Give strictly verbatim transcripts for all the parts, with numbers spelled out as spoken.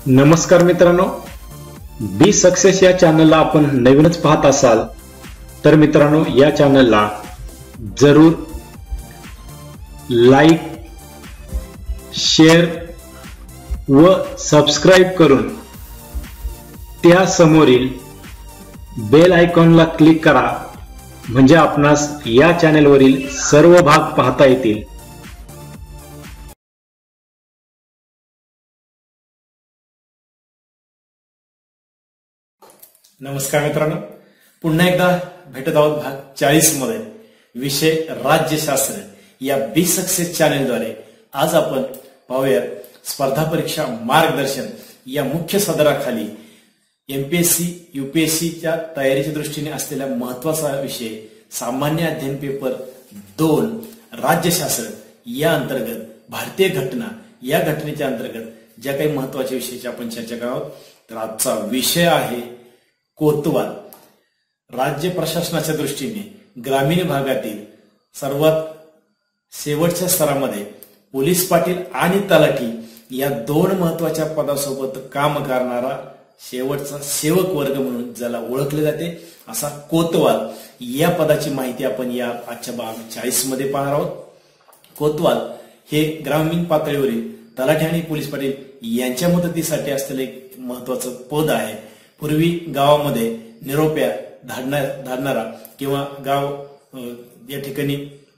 नमस्कार मित्रांनो, बी सक्सेस या चॅनलला आपण नवीनच पाहत असाल तर मित्रांनो या चॅनलला जरूर लाईक, शेअर व सबस्क्राइब करून त्या समोरील बेल आयकॉनला क्लिक करा, म्हणजे आपणास या चॅनलवरील सर्व भाग पाहता येतील। नमस्कार मित्रांनो, पुन्हा एकदा भेटत आहोत भाग चाळीस मध्ये विषय राज्यशास्त्र या बी सक्सेस चॅनलद्वारे। आज आपण पाहूया स्पर्धा परीक्षा मार्गदर्शन या मुख्य सदराखाली एमपीएससी यूपीएससीच्या तयारीच्या दृष्टीने असलेला महत्त्वाचा विषय सामान्य अध्ययन पेपर दोन राज्यशास्त्र या अंतर्गत भारतीय घटना या घटनेच्या अंतर्गत ज्या काही महत्त्वाच्या विषयाची आपण चर्चा करणार आहोत। तर आजचा विषय आहे कोतवाल। राज्य प्रशासनाच्या दृष्टीने ग्रामीण भागातील सर्वात शेवटच्या स्तरामध्ये पोलीस पाटील आणि तलाठी या दोन महत्त्वाच्या पदासोबत काम करणारा शेवटचा सेवक वर्ग म्हणून ज्याला ओळखले जाते असा कोतवाल या पदाची माहिती आपण या आजच्या भाग चाळीस मध्ये पाहणार आहोत। कोतवाल हे ग्रामीण पातळीवरील तलाठी आणि पोलीस पाटील यांच्या मदतीसाठी असलेले एक महत्त्वाचं पद आहे। पूर्वी गावामध्ये निरोप्या धाडणारा किंवा गाव या ठिकाणी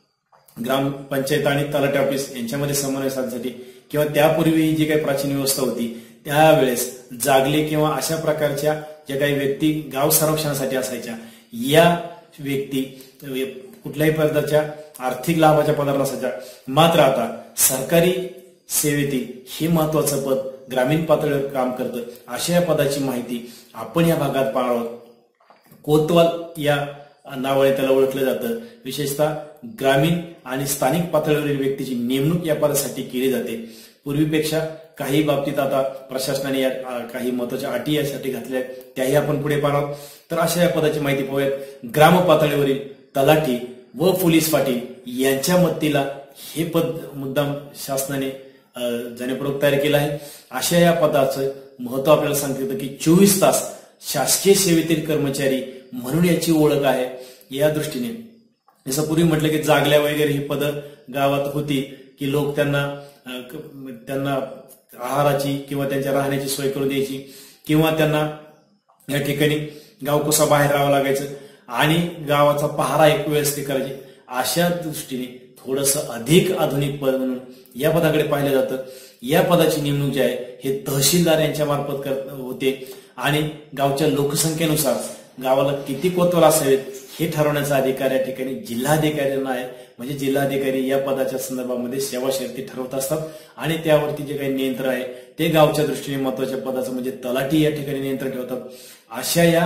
ग्रामपंचायत आणि तलाठी ऑफिस यांच्यामध्ये समन्वय साधण्यासाठी किंवा त्यापूर्वी जी काही प्राचीन व्यवस्था होती त्यावेळेस जागले किंवा अशा प्रकारच्या ज्या काही व्यक्ती गाव संरक्षणासाठी असायच्या, या व्यक्ती कुठल्याही पदाच्या आर्थिक लाभाच्या पदावर असायच्या। मात्र आता सरकारी सेवेतील हे महत्वाचं पद ग्रामीण पातळीवर काम करतं, अशा या पदाची माहिती आपण या भागात पाहणार आहोत। कोतवाल या नावाने त्याला ओळखलं जातं। विशेषतः ग्रामीण आणि स्थानिक पातळीवरील व्यक्तीची नेमणूक या पदासाठी केली जाते। पूर्वीपेक्षा काही बाबतीत आता प्रशासनाने या काही महत्त्वाच्या अटी यासाठी घातल्या, त्याही आपण पुढे पाहणार आहोत। तर अशा या पदाची माहिती पाहूयात। ग्राम पातळीवरील तलाठी व पोलीस पाटील यांच्या मदतीला हे पद मुद्दाम शासनाने जाणीवपूर्वक तयार केलं आहे। अशा या पदाचं महत्व आपल्याला सांगते की चोवीस तास शासकीय सेवेतील कर्मचारी म्हणून याची ओळख आहे। या दृष्टीने जसं पूर्वी म्हटलं की जागल्या वगैरे ही पद गावात होती की लोक त्यांना त्यांना आहाराची किंवा त्यांच्या राहण्याची सोय करून द्यायची किंवा त्यांना या ठिकाणी गावकोसा बाहेर राहावं लागायचं आणि गावाचा पहारा एक व्यवस्थित करायची। अशा दृष्टीने थोडंसं अधिक आधुनिक पद म्हणून या पदाकडे पाहिलं जातं। या पदाची नेमणूक जी आहे हे तहसीलदार यांच्या मार्फत होते आणि गावच्या लोकसंख्येनुसार गावाला किती कोतवाल असावेत हे ठरवण्याचा अधिकार या ठिकाणी जिल्हाधिकाऱ्यांना आहे। म्हणजे जिल्हाधिकारी या पदाच्या संदर्भामध्ये सेवा शर्ती ठरवत असतात आणि त्यावरती जे काही नियंत्रण आहे ते गावच्या दृष्टीने महत्वाच्या पदाचं म्हणजे तलाठी या ठिकाणी नियंत्रण ठेवतात। अशा या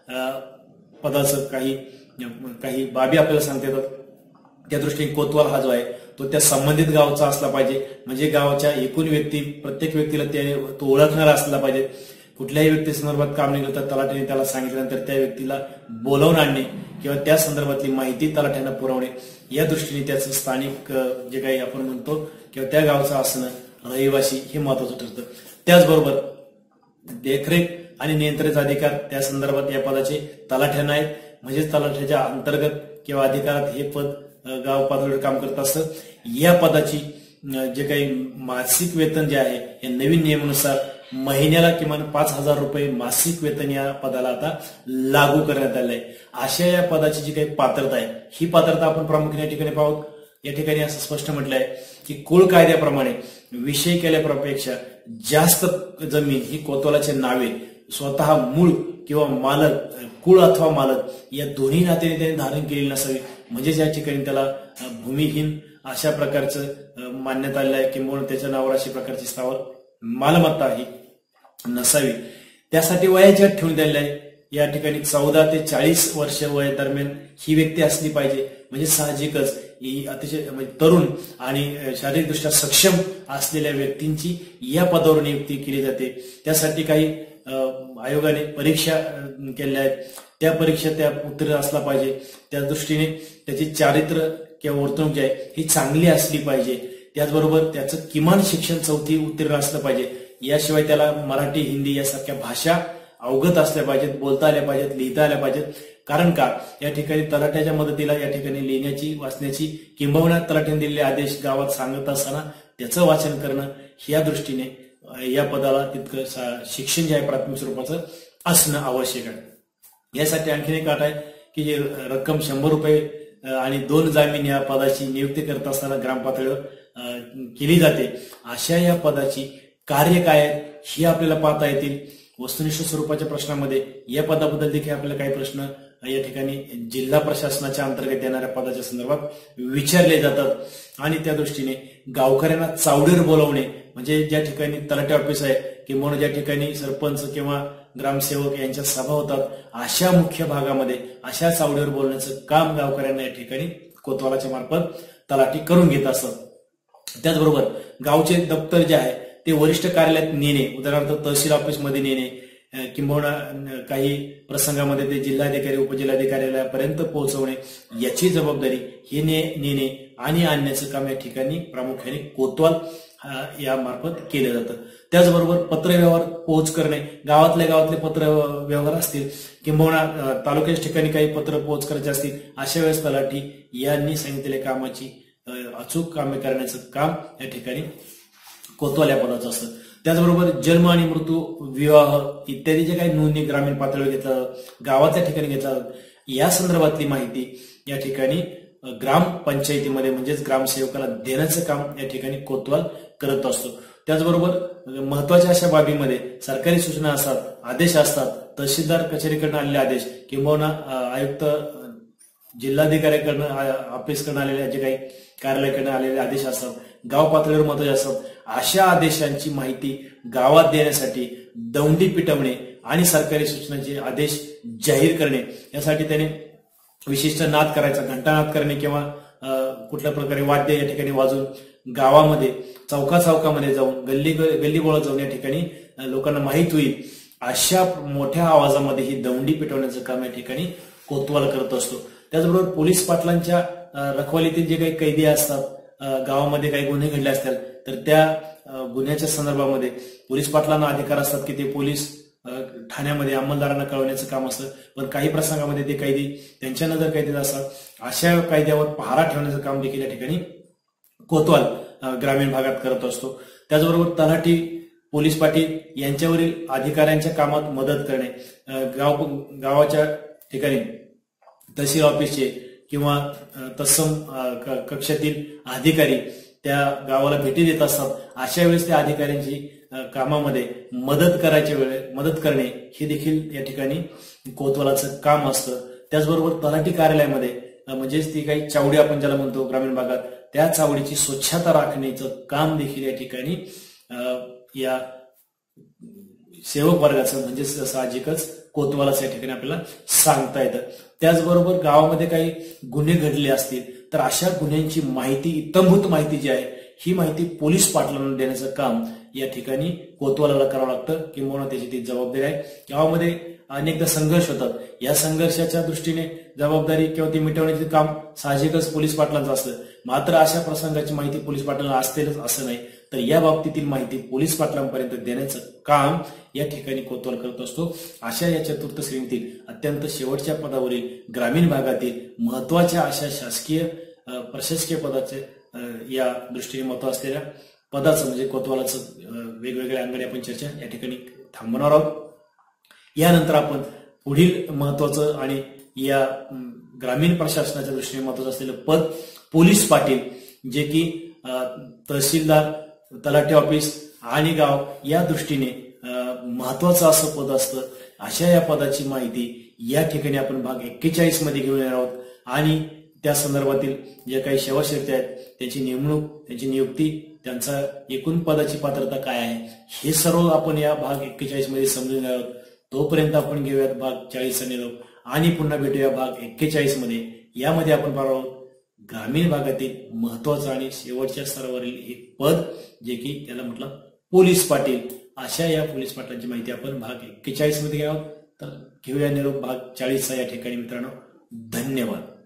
पदाचं काही काही बाबी आपल्याला सांगता येतात। त्या दृष्टीने कोतवाल हा जो आहे तो त्या संबंधित गावचा असला पाहिजे, म्हणजे गावाच्या एकूण व्यक्ती प्रत्येक व्यक्तीला ते तो ओळखणारा असला पाहिजे। कुठल्याही व्यक्ती संदर्भात काम निघालं तर तलाठ्याने त्याला सांगितल्यानंतर त्या व्यक्तीला बोलावून आणणे किंवा त्या संदर्भातली माहिती तलाठ्यांना पुरवणे, या दृष्टीने त्याचं स्थानिक जे काही आपण म्हणतो किंवा त्या गावचं असणं रहिवासी हे महत्वाचं ठरतं। त्याचबरोबर देखरेख आणि नियंत्रणाचा अधिकार त्या संदर्भात या पदाचे तलाठ्यांना आहेत। म्हणजेच तलाठ्याच्या अंतर्गत किंवा अधिकारात हे पद गाव पातळीवर काम करत असतं। या पदाची जे काही मासिक वेतन जे आहे या नवीन नियमानुसार महिन्याला किमान पाच हजार रुपये मासिक वेतन या पदाला आता लागू करण्यात आले आहे। अशा या पदाची जी काही पात्रता आहे ही पात्रता आपण प्रामुख्याने या ठिकाणी पाहू। या ठिकाणी असं स्पष्ट म्हटलं आहे की कुळ कायद्याप्रमाणे विषय केल्यापेक्षा जास्त जमीन ही कोतवालाच्या नावे स्वतः मूळ किंवा मालक कुळ अथवा मालक या दोन्ही नात्याने त्याने धारण केलेली नसावी, म्हणजे या ठिकाणी त्याला भूमिहीन अशा प्रकारचं मान्यता आलेलं आहे किंवा त्याच्या नावावर अशा प्रकारची स्थावर मालमत्ता ही नसावी। त्यासाठी वयाची अट ठेवून दिलेली आहे। या ठिकाणी चौदा ते चाळीस वर्ष वय दरम्यान ही व्यक्ती असली पाहिजे, म्हणजे साहजिकच ही अतिशय म्हणजे तरुण आणि शारीरिकदृष्ट्या सक्षम असलेल्या व्यक्तींची या पदावर नियुक्ती केली जाते। त्यासाठी काही आयोगाने परीक्षा केल्या आहेत, त्या परीक्षा त्या उत्तीर्ण असला पाहिजे। त्या दृष्टीने त्याची चारित्र्य किंवा वर्तणूक जी आहे ही चांगली असली पाहिजे। त्याचबरोबर त्याचं किमान शिक्षण चौथी उत्तीर्ण असलं पाहिजे। याशिवाय त्याला मराठी, हिंदी यासारख्या भाषा अवगत असल्या पाहिजेत, बोलता आल्या पाहिजेत, लिहिता आल्या पाहिजेत. कारण का या ठिकाणी तलाठ्याच्या मदतीला या ठिकाणी लिहिण्याची, वाचण्याची, किंबहुना तलाठ्याने दिलेले आदेश गावात सांगत असताना त्याचं वाचन करणं, या दृष्टीने या पदाला तितकं शिक्षण जे आहे प्राथमिक स्वरूपाचं असणं आवश्यक आहे. यासाठी आणखीन एक अट आहे की जे रक्कम शंभर रुपये आणि दोन जामीन या पदाची नियुक्ती करत असताना ग्रामपातळीवर केली जाते. अशा या पदाची कार्य काय आहे ही आपल्याला पाहता येतील. वस्तुनिष्ठ स्वरूपाच्या प्रश्नामध्ये या पदाबद्दल देखील आपल्याला काही प्रश्न या ठिकाणी जिल्हा प्रशासनाच्या अंतर्गत येणाऱ्या पदाच्या संदर्भात विचारले जातात. आणि त्या दृष्टीने गावकऱ्यांना चावडीवर बोलावणे, म्हणजे ज्या ठिकाणी तलाठी ऑफिस आहे किंवा ज्या ठिकाणी सरपंच किंवा ग्रामसेवक यांच्या सभा होतात, अशा मुख्य भागामध्ये अशा चावडीवर बोलण्याचं काम गावकऱ्यांना या ठिकाणी कोतवालाच्या मार्फत तलाठी करून घेत असतात. त्याचबरोबर गावचे दप्तर जे आहे ते वरिष्ठ कार्यालयात नेणे, उदाहरणार्थ तहसील ऑफिसमध्ये नेणे, किंबहुना काही प्रसंगामध्ये ते जिल्हाधिकारी, उपजिल्हाधिकाऱ्यापर्यंत पोहोचवणे, याची जबाबदारी हे नेणे आणि आणण्याचं काम या ठिकाणी प्रामुख्याने कोतवाल या मार्फत केलं जातं. त्याचबरोबर पत्रव्यवहार पोहोच करणे, गावातल्या गावातले पत्र व्यवहार असतील किंबहुना तालुक्याच्या ठिकाणी काही पत्र पोहोच करायचे असतील, अशा वेळेस तलाठी यांनी सांगितलेल्या कामाची अचूक कामे करण्याचं काम या ठिकाणी कोतवाल या पदाचं असतं. त्याचबरोबर जन्म आणि मृत्यू, विवाह इत्यादी जे काही नोंदणी ग्रामीण पातळीवर घेतला गावातल्या ठिकाणी घेतला या संदर्भातली माहिती या ठिकाणी ग्रामपंचायतीमध्ये म्हणजेच ग्रामसेवकाला देण्याचं काम या ठिकाणी कोतवाल करत असतो. त्याचबरोबर महत्वाच्या अशा बाबीमध्ये सरकारी सूचना असतात, आदेश असतात, तहसीलदार कचेरीकडून आलेले आदेश किंबहुना आयुक्त जिल्हाधिकाऱ्याकडनं ऑफिसकडून आलेले जे काही कार्यालयाकडून आलेले आदेश असतात, गाव पातळीवर महत्वाचे असतात, अशा आदेशांची माहिती गावात देण्यासाठी दौंडी पिटवणे आणि सरकारी सूचनांचे आदेश जाहीर करणे, यासाठी त्याने विशिष्ट नाद करायचा, घंटानाद करणे किंवा कुठल्या प्रकारे वाद्य या ठिकाणी वाजून गावामध्ये चौका चौकामध्ये जाऊन गल्ली गल्ली बोळात जाऊन या ठिकाणी लोकांना माहीत होईल अशा मोठ्या आवाजामध्ये ही दौंडी पेटवण्याचं काम या ठिकाणी कोतवाल करत असतो. त्याचबरोबर पोलीस पाटलांच्या रखवालीतील जे काही कैदी असतात, गावामध्ये काही गुन्हे घडले असतात तर त्या गुन्ह्याच्या संदर्भामध्ये पोलीस पाटलांना अधिकार असतात की ते पोलीस ठाण्यामध्ये अंमलदारांना कळवण्याचं काम असतं. पण काही प्रसंगामध्ये ते कैदी त्यांच्या नजर कैदेत असतात, अशा कायद्यावर पहारा ठेवण्याचं काम देखील या ठिकाणी कोतवाल ग्रामीण भागात करत असतो. त्याचबरोबर तलाठी, पोलीस पाटील यांच्यावरील अधिकाऱ्यांच्या कामात मदत करणे, गाव गावाच्या ठिकाणी तहसील ऑफिसचे किंवा तत्सम कक्षातील अधिकारी त्या गावाला भेटी देत असतात. अशा वेळेस त्या अधिकाऱ्यांची कामामध्ये मदत करायच्या वेळे मदत करणे हे देखील या ठिकाणी कोतवालाचं काम असतं. त्याचबरोबर तलाठी कार्यालयामध्ये म्हणजेच ती काही चावडी आपण ज्याला म्हणतो ग्रामीण भागात, त्या चावडीची स्वच्छता राखण्याचं काम देखील या ठिकाणी या सेवक वर्गाचं म्हणजे साहजिकच कोतवालाच या ठिकाणी आपल्याला सांगता येतं. त्याचबरोबर गावामध्ये काही गुन्हे घडले असतील तर अशा गुन्ह्यांची माहिती, इत्थंभूत माहिती जी आहे ही माहिती पोलीस पाटलांना देण्याचं काम या ठिकाणी कोतवालाला करावं लागतं किंवा त्याची ती जबाबदारी आहे. गावामध्ये अनेकदा संघर्ष होतात, या संघर्षाच्या दृष्टीने जबाबदारी किंवा ती मिटवण्याचे काम साहजिकच पोलीस पाटलांचं असतं. मात्र अशा प्रसंगाची माहिती पोलीस पाटलांना असतेच असं नाही, तर या बाबतीतील माहिती पोलीस पाटलांपर्यंत देण्याचं काम या ठिकाणी कोतवाल करत असतो. अशा या चतुर्थ श्रेणीतील अत्यंत शेवटच्या पदावरील ग्रामीण भागातील महत्वाच्या अशा शासकीय प्रशासकीय पदाचे या दृष्टीने महत्व असलेल्या पदाचं म्हणजे कोतवालाचं वेगवेगळ्या अंगाने आपण चर्चा या ठिकाणी थांबवणार आहोत. यानंतर आपण पुढील महत्वाचं आणि या ग्रामीण प्रशासनाच्या दृष्टीने महत्वाचं असलेलं पद पोलीस पाटील, जे की तहसीलदार, तलाठी ऑफिस आणि गाव या दृष्टीने महत्वाचं असं पद असतं. अशा या पदाची माहिती या ठिकाणी आपण भाग एक्केचाळीस मध्ये घेऊन येणार आहोत आणि त्या संदर्भातील जे काही सेवा शर्ती आहेत त्याची नेमणूक, त्याची नियुक्ती, त्यांचा एकूण पदाची पात्रता काय आहे हे सर्व आपण या भाग एक्केचाळीस मध्ये समजून घेणार आहोत. तोपर्यंत आपण घेऊयात भाग चाळीस आणि निरोप आणि पुन्हा भेटूया भाग एक्केचाळीस मध्ये. यामध्ये आपण पाहणार आहोत ग्रामीण भागातील महत्वाचं आणि शेवटच्या स्तरावरील एक पद जे की त्याला म्हटलं पोलीस पाटील. अशा या पोलीस पाटलांची माहिती आपण भाग एक्केचाळीस मध्ये घ्यावं. तर घेऊया निरोप भाग चाळीसचा या ठिकाणी मित्रांनो. धन्यवाद.